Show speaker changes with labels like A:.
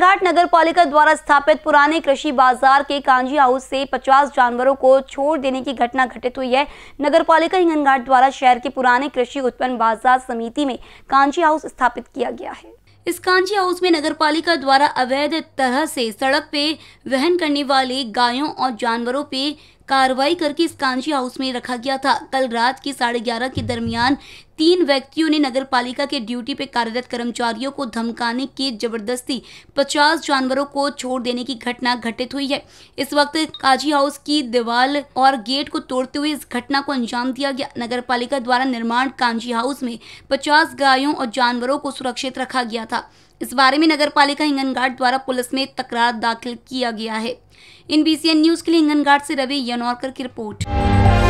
A: हिंगनघाट नगर पालिका द्वारा स्थापित पुराने कृषि बाजार के कांजी हाउस से 50 जानवरों को छोड़ देने की घटना घटित हुई है। नगर पालिका हिंगनघाट द्वारा शहर के पुराने कृषि उत्पन्न बाजार समिति में कांजी हाउस स्थापित किया गया है। इस कांजी हाउस में नगर पालिका द्वारा अवैध तरह से सड़क पे वहन करने वाले गायों और जानवरों पे कार्रवाई करके इस कांजी हाउस में रखा गया था। कल रात की 11:30 के दरमियान 3 व्यक्तियों ने नगर पालिका के ड्यूटी पे कार्यरत कर्मचारियों को धमकाने की जबरदस्ती 50 जानवरों को छोड़ देने की घटना घटित हुई है। इस वक्त कांजी हाउस की दीवार और गेट को तोड़ते हुए इस घटना को अंजाम दिया गया। नगर पालिका द्वारा निर्माण कांजी हाउस में 50 गायों और जानवरों को सुरक्षित रखा गया था। इस बारे में नगर पालिका हिंगनघाट द्वारा पुलिस में तकरार दाखिल किया गया है। इन BCN न्यूज के लिए हिंगनघाट से रवि यनौरकर की रिपोर्ट।